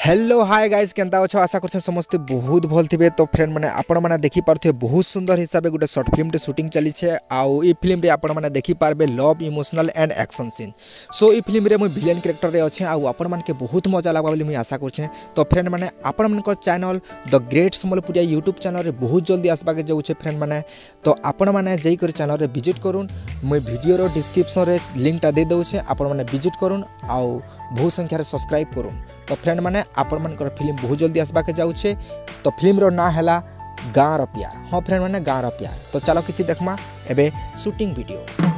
Hello hi guys केनता अच्छे आशा कर समस्ते बहुत भल थे। तो फ्रेंड मैंने आपण मैंने देखी पारे बहुत सुंदर हिसाब से गोटे सर्ट फिल्म शूटिंग चली आउ ई फिल्म रे आपण मैंने देखी पारे love emotional and action scene. So ई फिल्म रे मुझे विलेन कैरेक्टर रे अच्छे आउ आपण मानके बहुत मजा लगा बोली मुझे आशा कर। तो फ्रेंड मैंने आपण मन channel the great Sambalpuria YouTube channel रे बहुत जल्दी आसबाके जाऊे फ्रेंड मैंने। तो आपण मैंने जाकर चैनल रे विजिट करूँ मुझे वीडियो डिस्क्रिप्शन रे लिंकटा दे दूचे आपण मैंने विजिट करूँ आउ बहुत संख्यार सब्सक्राइब करूँ। तो फ्रेंड मैंने आपण मानकर फिल्म बहुत जल्दी आसबाके जाऊे। तो फिल्म रो ना है गाँर प्यार। हाँ फ्रेंड मैंने गाँर प्यार। तो चलो किसी देखमा एबे शूटिंग वीडियो।